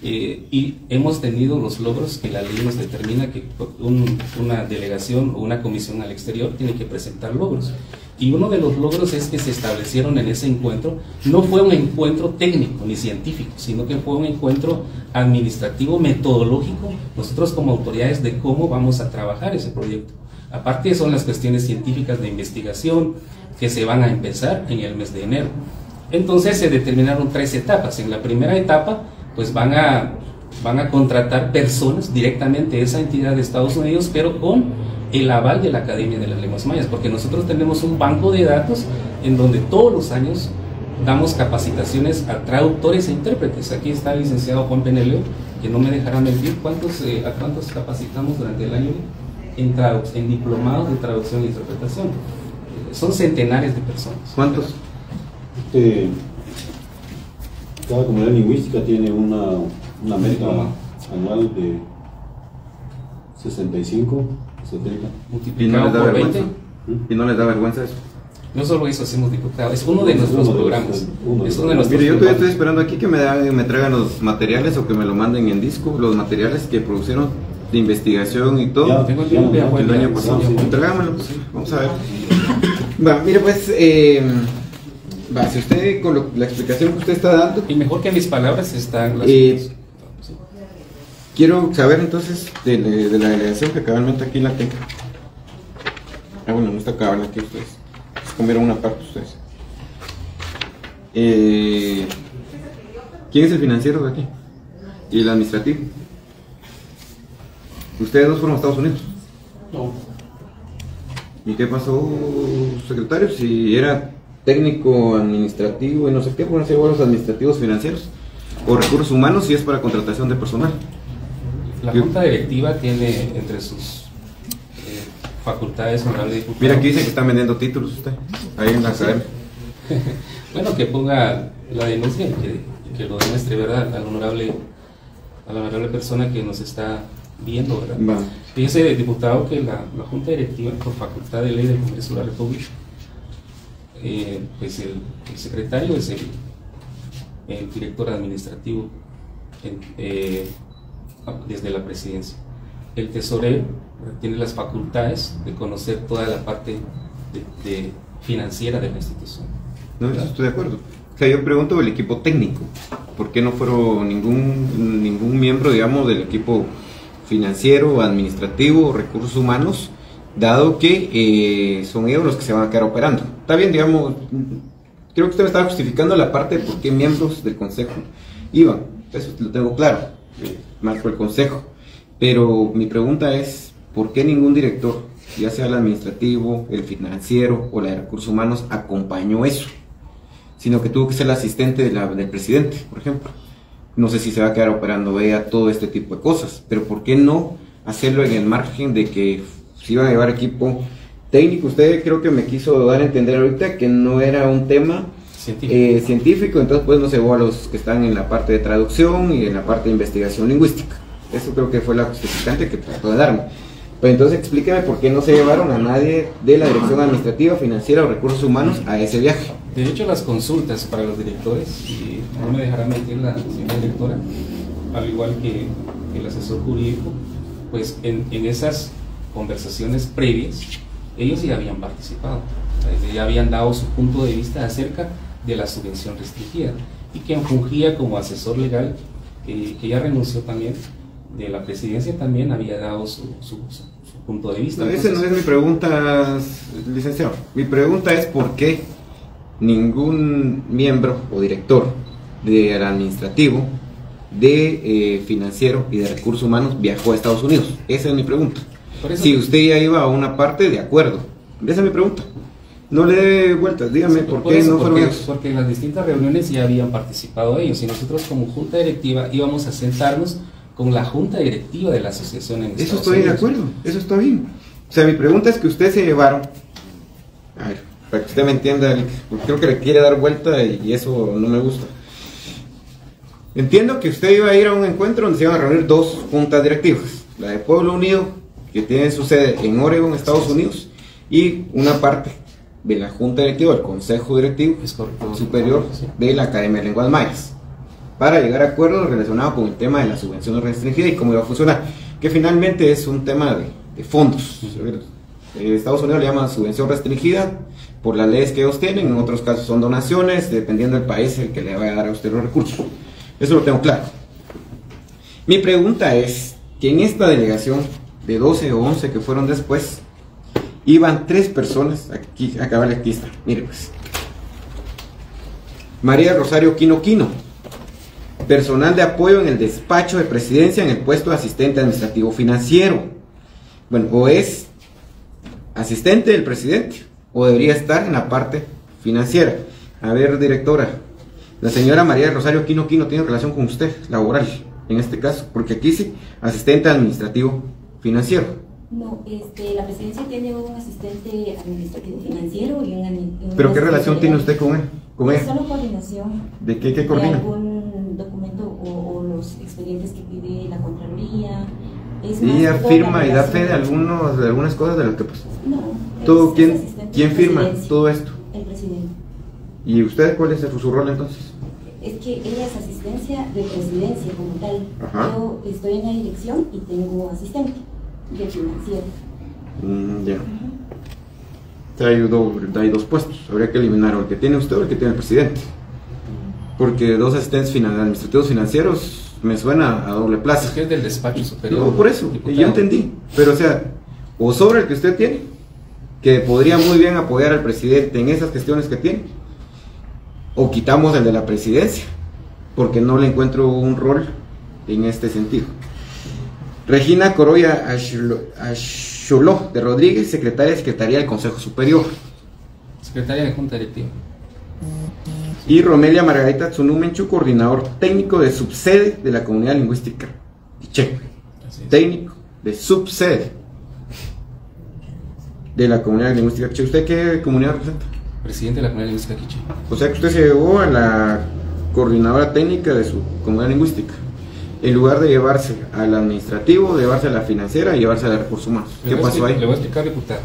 y hemos tenido los logros que la ley nos determina, que una delegación o una comisión al exterior tiene que presentar logros. Y uno de los logros es que se establecieron en ese encuentro, no fue un encuentro técnico ni científico, sino que fue un encuentro administrativo, metodológico, nosotros como autoridades, de cómo vamos a trabajar ese proyecto. Aparte son las cuestiones científicas de investigación que se van a empezar en el mes de enero. Entonces se determinaron 3 etapas. En la primera etapa pues van a contratar personas directamente de esa entidad de Estados Unidos, pero con el aval de la Academia de las Lenguas Mayas, porque nosotros tenemos un banco de datos en donde todos los años damos capacitaciones a traductores e intérpretes. Aquí está el licenciado Juan Peneleo, que no me dejará mentir. ¿A cuántos capacitamos durante el año en diplomados de traducción e interpretación? Son centenares de personas. ¿Cuántos? Cada comunidad lingüística tiene una meta anual de 65, 70. Multiplicado por 20. ¿Y no les da vergüenza eso? No solo eso hacemos, diputado, es uno de nuestros programas. Es uno de nuestros Mire, yo todavía estoy esperando aquí que me traigan los materiales o que me lo manden en disco, los materiales que producieron de investigación y todo. Ya, tengo tiempo de el año pasado. Tráigamelo, pues, vamos a ver. Va, mire pues, si usted con la explicación que usted está dando. Y mejor que mis palabras están las quiero saber entonces de la delegación que cabalmente aquí la tengo. Bueno, no está cabal aquí ustedes. Comieron una parte ustedes. ¿Quién es el financiero de aquí? ¿Y el administrativo? ¿Ustedes dos fueron a Estados Unidos? No. ¿Y qué pasó, secretario? Si era técnico administrativo y no sé qué, ¿pueden ser los administrativos financieros? ¿O recursos humanos si es para contratación de personal? La Junta Directiva tiene entre sus facultades, honorable diputado. Mira, aquí dice que están vendiendo títulos usted, ahí en la academia. Bueno, que ponga la denuncia y que lo demuestre, ¿verdad? A la honorable persona que nos está viendo, ¿verdad? Va. Fíjese, diputado, que la Junta Directiva, por facultad de ley del Congreso de la República, pues el secretario es el director administrativo desde la presidencia. El tesorero tiene las facultades de conocer toda la parte financiera de la institución. No, eso estoy de acuerdo. O sea, yo pregunto del equipo técnico, ¿por qué no fueron ningún miembro, digamos, del equipo financiero, administrativo, recursos humanos, dado que son ellos los que se van a quedar operando? Está bien, digamos, creo que usted me estaba justificando la parte de por qué miembros del consejo iban, eso lo tengo claro, más por el consejo, pero mi pregunta es, ¿por qué ningún director, ya sea el administrativo, el financiero o la de recursos humanos, acompañó eso? Sino que tuvo que ser el asistente del presidente, por ejemplo. No sé si se va a quedar operando ella todo este tipo de cosas, pero ¿por qué no hacerlo en el margen de que se iban a llevar equipo técnico? Usted creo que me quiso dar a entender ahorita que no era un tema científico, entonces pues no se llevó a los que están en la parte de traducción y en la parte de investigación lingüística. Eso creo que fue la justificante que trató de darme. Pero entonces explíqueme por qué no se llevaron a nadie de la dirección administrativa, financiera o recursos humanos a ese viaje. De hecho, las consultas para los directores, y no me dejará mentir la señora directora, al igual que el asesor jurídico, pues en esas conversaciones previas, ellos ya habían participado, ya habían dado su punto de vista acerca de la subvención restringida, y quien fungía como asesor legal, que ya renunció también de la presidencia, también había dado su punto de vista. No, esa no es mi pregunta, licenciado. Mi pregunta es por qué ningún miembro o director del administrativo, de financiero y de recursos humanos viajó a Estados Unidos. Esa es mi pregunta. Si usted ya iba a una parte, de acuerdo. Esa es mi pregunta. No le dé vueltas, dígame por qué no fueron ellos. Porque en las distintas reuniones ya habían participado ellos y nosotros como junta directiva íbamos a sentarnos con la junta directiva de la asociación en Estados Unidos. De acuerdo, eso está bien. O sea, mi pregunta es que ustedes se llevaron, a ver, para que usted me entienda, creo que le quiere dar vuelta y eso no me gusta. Entiendo que usted iba a ir a un encuentro donde se iban a reunir dos juntas directivas, la de Pueblo Unido, que tiene su sede en Oregon, Estados Unidos, y una parte de la junta directiva, el consejo directivo superior de la Academia de Lenguas Mayas, para llegar a acuerdos relacionados con el tema de la subvención restringida y cómo iba a funcionar, que finalmente es un tema de fondos. Estados Unidos le llama subvención restringida por las leyes que ellos tienen, en otros casos son donaciones, dependiendo del país el que le vaya a dar a usted los recursos. Eso lo tengo claro. Mi pregunta es que en esta delegación de 12 o 11 que fueron después, iban 3 personas, aquí está, mire pues. María Rosario Quino, personal de apoyo en el despacho de presidencia en el puesto de asistente administrativo financiero. Bueno, o es asistente del presidente o debería estar en la parte financiera. A ver, directora, la señora María del Rosario Quino tiene relación con usted, laboral, en este caso, porque aquí sí, asistente administrativo financiero. No, la presidencia tiene un asistente administrativo financiero y un ¿Pero qué relación tiene usted con él? Pues solo coordinación. ¿De qué coordina? De algún documento o los expedientes que pide la Contraloría. ¿Y ella firma y da fe de algunas cosas de las que pues? No. ¿Quién firma todo esto? El presidente. ¿Y usted cuál es su rol entonces? Es que ella es asistencia de presidencia como tal. Ajá. Yo estoy en la dirección y tengo asistente de financiero. Ya. Hay dos puestos. Habría que eliminar o el que tiene usted o el que tiene el presidente. Porque dos asistentes administrativos financieros me suena a doble plaza. Es que es del despacho superior. No, por eso, yo entendí. Pero o sea, o sobre el que usted tiene, que podría muy bien apoyar al presidente en esas gestiones que tiene, o quitamos el de la presidencia, porque no le encuentro un rol en este sentido. Regina Coroya Axoló de Rodríguez, secretaria del Consejo Superior. Secretaria de Junta Directiva. Y Romelia Margarita Tsunumenchu, coordinador técnico de subsede de la Comunidad Lingüística Quiché. Técnico de subsede de la Comunidad Lingüística Quiché. ¿Usted qué comunidad representa? Presidente de la Comunidad Lingüística Quiché. O sea que usted se llevó a la coordinadora técnica de su comunidad lingüística, en lugar de llevarse al administrativo, de llevarse a la financiera y llevarse a recursos humanos. ¿Qué pasó ahí? Le voy a explicar, diputado.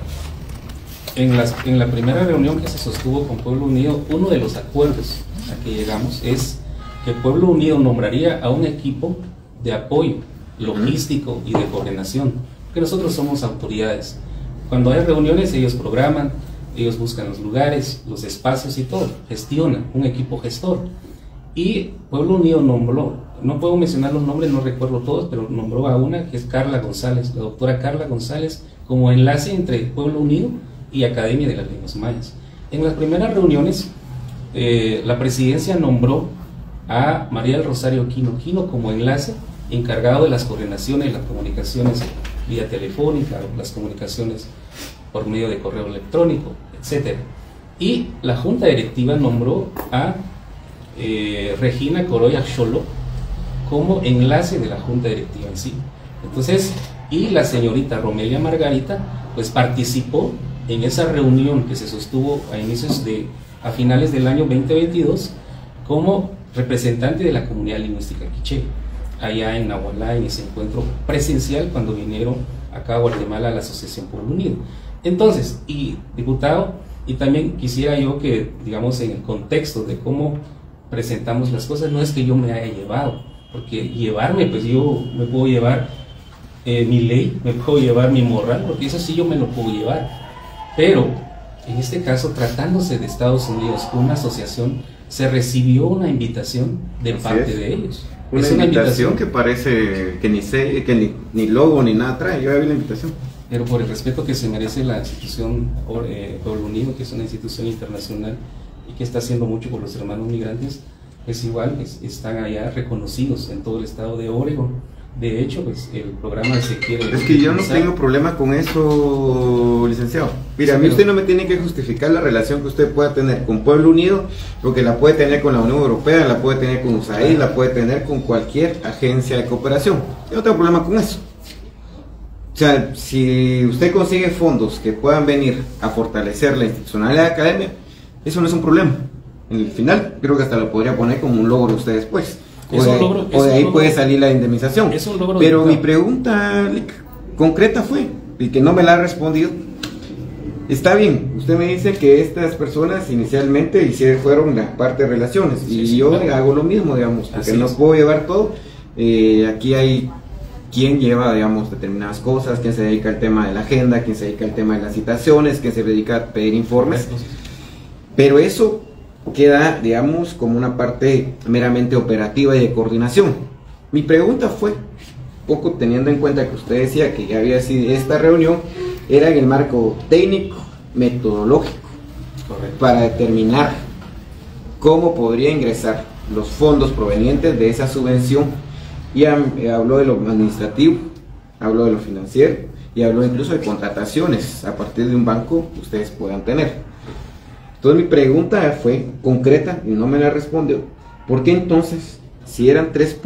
En la primera reunión que se sostuvo con Pueblo Unido, uno de los acuerdos a que llegamos es que Pueblo Unido nombraría a un equipo de apoyo logístico y de coordinación, porque nosotros somos autoridades. Cuando hay reuniones, ellos programan, ellos buscan los lugares, los espacios y todo, gestionan, un equipo gestor. Y Pueblo Unido nombró, no puedo mencionar los nombres, no recuerdo todos, pero nombró a una que es Carla González, la doctora Carla González, como enlace entre Pueblo Unido y Academia de las Lenguas Mayas. En las primeras reuniones, la presidencia nombró a María del Rosario Quino como enlace encargado de las coordinaciones, las comunicaciones vía telefónica, las comunicaciones por medio de correo electrónico, etc. Y la Junta Directiva nombró a Regina Coroya Axoló como enlace de la Junta Directiva en sí. Entonces, y la señorita Romelia Margarita pues participó en esa reunión que se sostuvo a finales del año 2022 como representante de la comunidad lingüística quiché, allá en Nahualá, en ese encuentro presencial cuando vinieron acá a Guatemala a la Asociación Pueblo Unido. Entonces, y diputado, y también quisiera yo que, digamos, en el contexto de cómo presentamos las cosas, no es que yo me haya llevado, porque llevarme, pues yo me puedo llevar mi ley, me puedo llevar mi moral, porque eso sí yo me lo puedo llevar. Pero, en este caso, tratándose de Estados Unidos, una asociación, se recibió una invitación de parte de ellos. Una invitación que parece que ni logo ni nada trae. Yo ya vi la invitación. Pero por el respeto que se merece la institución Pueblo Unido, que es una institución internacional y que está haciendo mucho por los hermanos migrantes, pues igual están allá reconocidos en todo el estado de Oregon. De hecho, pues el programa se quiere... Es que yo no tengo problema con eso, licenciado. Mira, a mí usted no me tiene que justificar la relación que usted pueda tener con Pueblo Unido, porque la puede tener con la Unión Europea, la puede tener con USAID, la puede tener con cualquier agencia de cooperación. Yo no tengo problema con eso. O sea, si usted consigue fondos que puedan venir a fortalecer la institucionalidad de la academia, eso no es un problema. En el final, creo que hasta lo podría poner como un logro usted después. O de ahí puede salir la indemnización. Pero mi pregunta concreta fue, y que no me la ha respondido, está bien, usted me dice que estas personas inicialmente fueron la parte de relaciones, y yo hago lo mismo, digamos, porque no puedo llevar todo. Aquí hay quien lleva, digamos, determinadas cosas, quien se dedica al tema de la agenda, quien se dedica al tema de las citaciones, quien se dedica a pedir informes, pero eso queda, digamos, como una parte meramente operativa y de coordinación. Mi pregunta fue, poco teniendo en cuenta que usted decía que ya había sido esta reunión, era en el marco técnico, metodológico, para determinar cómo podría ingresar los fondos provenientes de esa subvención. Ya habló de lo administrativo, habló de lo financiero, y habló incluso de contrataciones a partir de un banco que ustedes puedan tener. Entonces mi pregunta fue concreta y no me la respondió. ¿Por qué entonces, si eran tres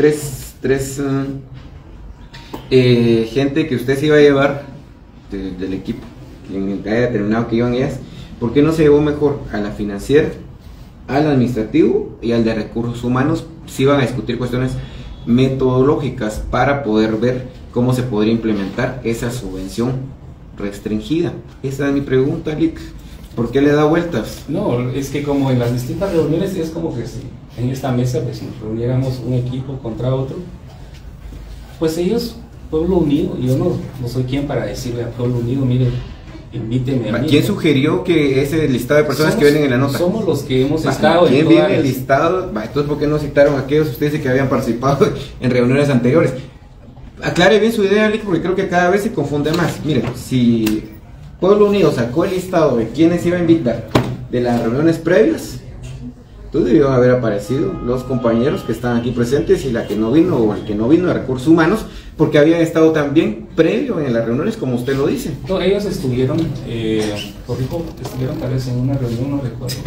gente que usted se iba a llevar del equipo, en haya determinado que iban ellas, ¿por qué no se llevó mejor a la financiera, al administrativo y al de recursos humanos, si iban a discutir cuestiones metodológicas para poder ver cómo se podría implementar esa subvención restringida? Esa es mi pregunta, Lick. ¿Por qué le da vueltas? No, es que como en las distintas reuniones es como que si en esta mesa pues nos reuniéramos un equipo contra otro, pues ellos, Pueblo Unido, yo no soy quien para decirle a Pueblo Unido, mire, invíteme a mí. ¿Quién sugirió que ese listado de personas que vienen en la nota? Somos los que hemos estado ¿Quién viene el listado? Entonces, ¿por qué no citaron a aquellos ustedes que habían participado en reuniones anteriores? Aclare bien su idea, Lick, porque creo que cada vez se confunde más. Miren, si Pueblo Unido sacó el listado de quiénes iba a invitar de las reuniones previas, entonces debieron haber aparecido los compañeros que están aquí presentes y la que no vino o el que no vino de recursos humanos, porque habían estado también previo en las reuniones, como usted lo dice. No, ellos estuvieron, estuvieron tal vez en una reunión, no recuerdo.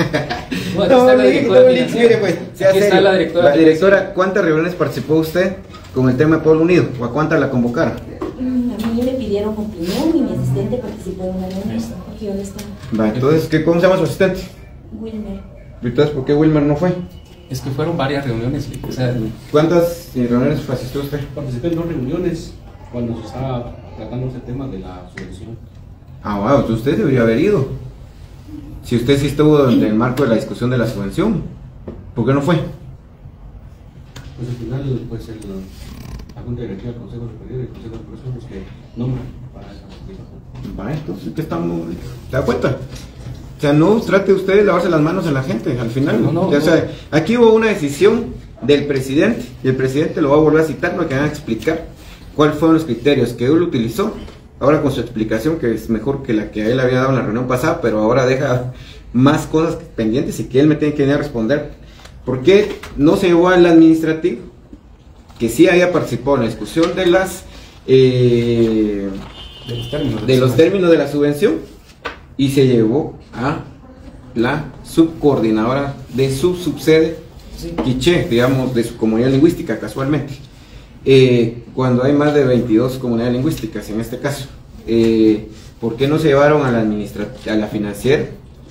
La directora, ¿cuántas reuniones participó usted con el tema de Pueblo Unido? ¿O a cuántas la convocaron? A mí me pidieron opinión y mi asistente participó en una reunión, porque yo no estaba. Entonces, ¿cómo se llama su asistente? Wilmer. Entonces, ¿por qué Wilmer no fue? Es que fueron varias reuniones. O sea, ¿cuántas reuniones asistió usted? Participé en 2 reuniones cuando se estaba tratando ese tema de la subvención. Wow, entonces usted debería haber ido. Si usted sí estuvo en el marco de la discusión de la subvención, ¿por qué no fue? Pues al final, pues la Junta Directiva del Consejo Superior y el Consejo de Personas que nombran para esa participación. Va, entonces, ¿qué estamos? ¿Se da cuenta? O sea, no trate usted de lavarse las manos en la gente, al final. O sea, aquí hubo una decisión del presidente, y el presidente lo va a volver a citar para que van a explicar cuáles fueron los criterios que él utilizó, ahora con su explicación, que es mejor que la que él había dado en la reunión pasada, pero ahora deja más cosas pendientes y que él me tiene que venir a responder. ¿Por qué no se llevó al administrativo, que sí había participado en la discusión de los términos de la subvención, y se llevó a la subcoordinadora de su subsede, Quiché, digamos, de su comunidad lingüística, casualmente, cuando hay más de 22 comunidades lingüísticas en este caso? ¿Por qué no se llevaron a la financiera?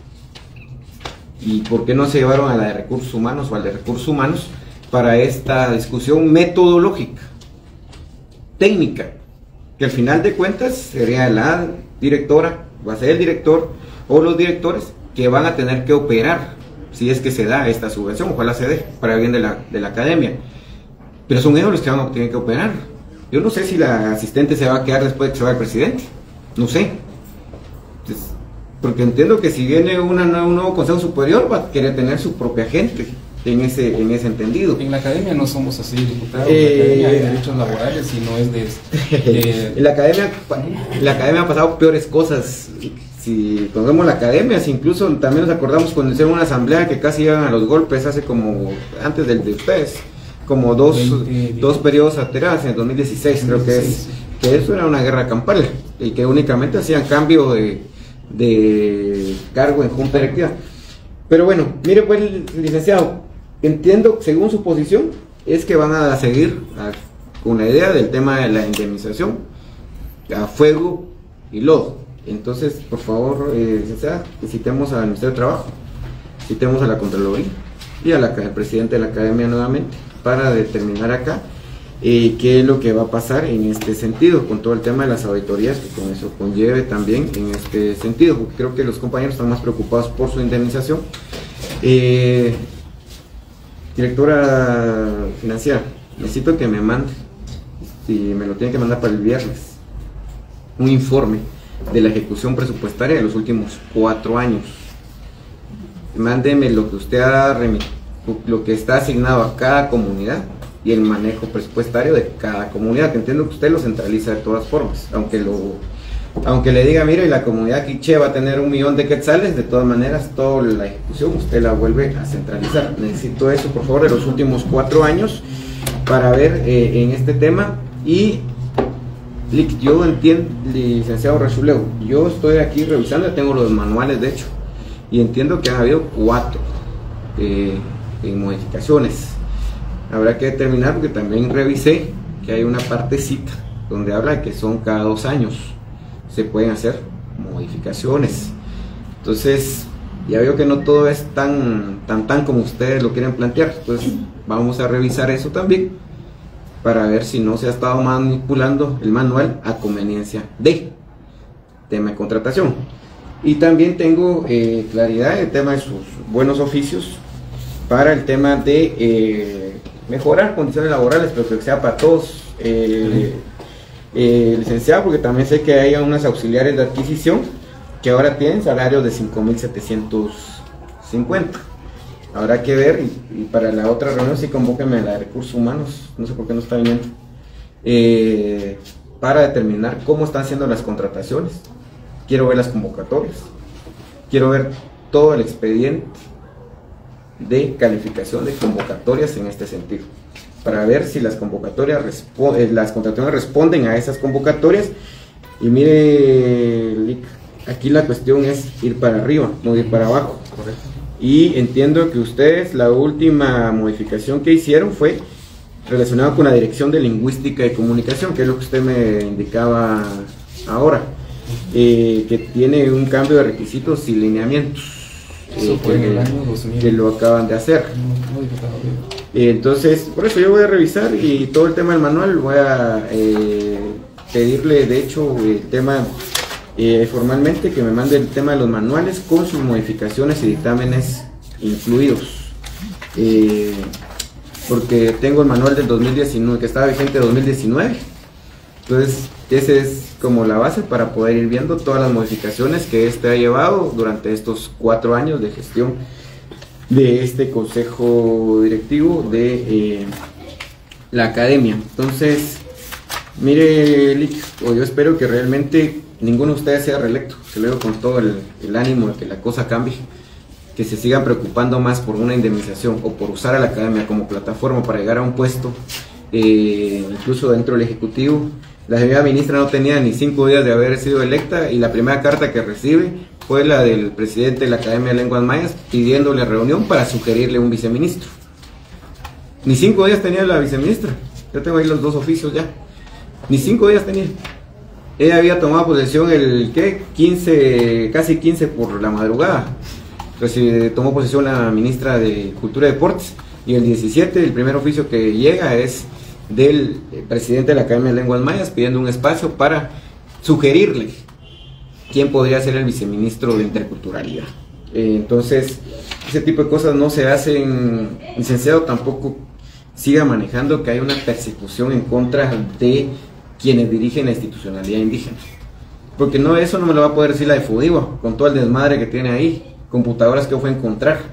¿Y por qué no se llevaron a la de recursos humanos o al de recursos humanos para esta discusión metodológica, técnica, que al final de cuentas sería la directora, va a ser el director o los directores que van a tener que operar si es que se da esta subvención? Ojalá se dé para el bien de la academia, pero son ellos los que van a tener que operar. Yo no sé si la asistente se va a quedar después de que se va el presidente, no sé. Entonces, porque entiendo que si viene un nuevo consejo superior va a querer tener su propia gente en ese entendido. En la academia no somos así, diputado. En la academia hay derechos laborales y no es en la academia ha pasado peores cosas. Si conocemos la academia, si incluso también nos acordamos cuando hicieron una asamblea que casi iban a los golpes hace como, antes del de ustedes, como dos periodos atrás, en 2016 creo que es, que eso era una guerra campal y que únicamente hacían cambio de cargo en junta directiva. Pero bueno, mire pues, licenciado, entiendo, según su posición, es que van a seguir con la idea del tema de la indemnización a fuego y lodo. Entonces, por favor, licenciada, citemos al Ministerio de Trabajo, citemos a la Contraloría y al presidente de la Academia nuevamente para determinar acá qué es lo que va a pasar en este sentido, con todo el tema de las auditorías que con eso conlleve también en este sentido, porque creo que los compañeros están más preocupados por su indemnización. Directora financiera, necesito que me mande, si me lo tiene que mandar para el viernes, un informe de la ejecución presupuestaria de los últimos 4 años. Mándeme lo que usted ha remitido, lo que está asignado a cada comunidad y el manejo presupuestario de cada comunidad, que entiendo que usted lo centraliza de todas formas, aunque le diga, mire, la comunidad Quiché va a tener 1 millón de quetzales, de todas maneras toda la ejecución usted la vuelve a centralizar. Necesito eso, por favor, de los últimos 4 años para ver en este tema. Y Yo entiendo, licenciado Rachuleu, yo estoy aquí revisando, tengo los manuales de hecho, y entiendo que han habido 4 modificaciones. Habrá que determinar, porque también revisé que hay una partecita donde habla de que son cada 2 años se pueden hacer modificaciones. Entonces ya veo que no todo es tan como ustedes lo quieren plantear. Entonces vamos a revisar eso también para ver si no se ha estado manipulando el manual a conveniencia de tema de contratación. Y también tengo claridad en el tema de sus buenos oficios para el tema de mejorar condiciones laborales, pero que sea para todos, licenciado, porque también sé que hay unas auxiliares de adquisición que ahora tienen salarios de 5,750. Habrá que ver, y para la otra reunión sí convóquenme a la de recursos humanos, no sé por qué no está viniendo, para determinar cómo están siendo las contrataciones. Quiero ver las convocatorias, quiero ver todo el expediente de calificación de convocatorias en este sentido, para ver si las convocatorias las contrataciones responden a esas convocatorias. Y mire, aquí la cuestión es ir para arriba, no ir para abajo. Correcto. Y entiendo que ustedes, la última modificación que hicieron fue relacionada con la Dirección de Lingüística y Comunicación, que es lo que usted me indicaba ahora, que tiene un cambio de requisitos y lineamientos. Que lo acaban de hacer. Entonces, por eso yo voy a revisar, y todo el tema del manual voy a pedirle, de hecho, el tema formalmente, que me mande el tema de los manuales con sus modificaciones y dictámenes incluidos, porque tengo el manual del 2019 que estaba vigente 2019. Entonces ese es como la base para poder ir viendo todas las modificaciones que este ha llevado durante estos 4 años de gestión de este consejo directivo de la academia. Entonces, mire, yo espero que realmente ninguno de ustedes sea reelecto. Se lo digo con todo el ánimo de que la cosa cambie, que se sigan preocupando más por una indemnización o por usar a la academia como plataforma para llegar a un puesto, incluso dentro del ejecutivo. La señora ministra no tenía ni 5 días de haber sido electa, y la primera carta que recibe fue la del presidente de la Academia de Lenguas Mayas pidiéndole reunión para sugerirle un viceministro. Ni 5 días tenía la viceministra. Yo tengo ahí los 2 oficios ya. Ni 5 días tenía. Ella había tomado posesión el 15, casi 15 por la madrugada. Tomó posesión la ministra de Cultura y Deportes, y el 17 el primer oficio que llega es del presidente de la Academia de Lenguas Mayas pidiendo un espacio para sugerirle quién podría ser el viceministro de Interculturalidad. Entonces, ese tipo de cosas no se hacen. Licenciado, tampoco siga manejando que hay una persecución en contra de quienes dirigen la institucionalidad indígena, porque no, eso no me lo va a poder decir la de FUDIVA, con todo el desmadre que tiene ahí, computadoras que fue a encontrar.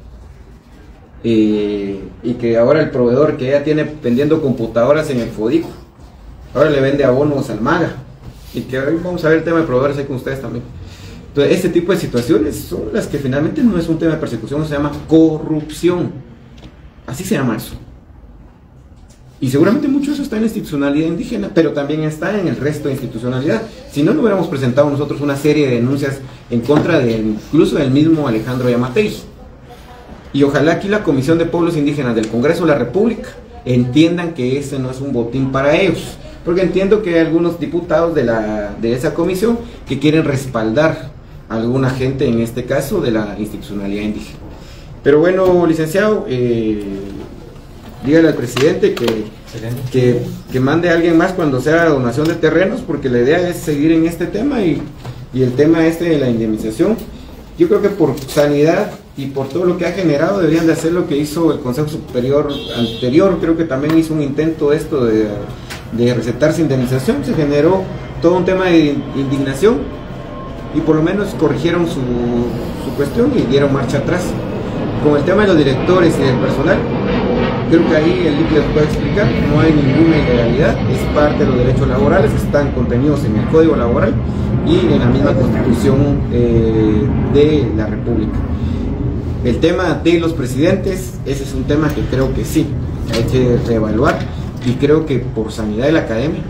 Y que ahora el proveedor que ella tiene vendiendo computadoras en el FODICO, ahora le vende abonos al MAGA, y que hoy vamos a ver el tema de proveedores ahí con ustedes también. Entonces, este tipo de situaciones son las que finalmente no es un tema de persecución, se llama corrupción, así se llama eso. Y seguramente mucho de eso está en la institucionalidad indígena, pero también está en el resto de institucionalidad. Si no, no hubiéramos presentado nosotros una serie de denuncias en contra incluso del mismo Alejandro Yamatei. Y ojalá aquí la Comisión de Pueblos Indígenas del Congreso de la República entiendan que ese no es un botín para ellos, porque entiendo que hay algunos diputados de esa comisión que quieren respaldar a alguna gente, en este caso de la institucionalidad indígena. Pero bueno, licenciado, dígale al presidente que mande a alguien más cuando sea donación de terrenos, porque la idea es seguir en este tema, y el tema de la indemnización, yo creo que por sanidad y por todo lo que ha generado deberían de hacer lo que hizo el Consejo Superior anterior. Creo que también hizo un intento de recetarse indemnización, se generó todo un tema de indignación, y por lo menos corrigieron su cuestión y dieron marcha atrás. Con el tema de los directores y del personal, creo que ahí el LIC les puede explicar, no hay ninguna ilegalidad, es parte de los derechos laborales, están contenidos en el Código Laboral y en la misma Constitución de la República. El tema de los presidentes, ese es un tema que creo que sí, hay que reevaluar, y creo que por sanidad de la academia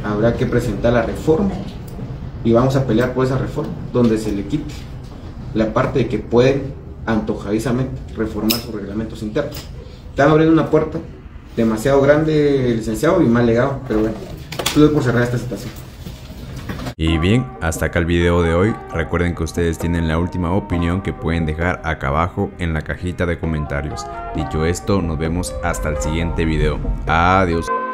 habrá que presentar la reforma y vamos a pelear por esa reforma, donde se le quite la parte de que pueden antojadizamente reformar sus reglamentos internos. Están abriendo una puerta demasiado grande, licenciado, y mal legado, pero bueno, estoy por cerrar esta situación. Y bien, hasta acá el video de hoy. Recuerden que ustedes tienen la última opinión que pueden dejar acá abajo en la cajita de comentarios. Dicho esto, nos vemos hasta el siguiente video. Adiós.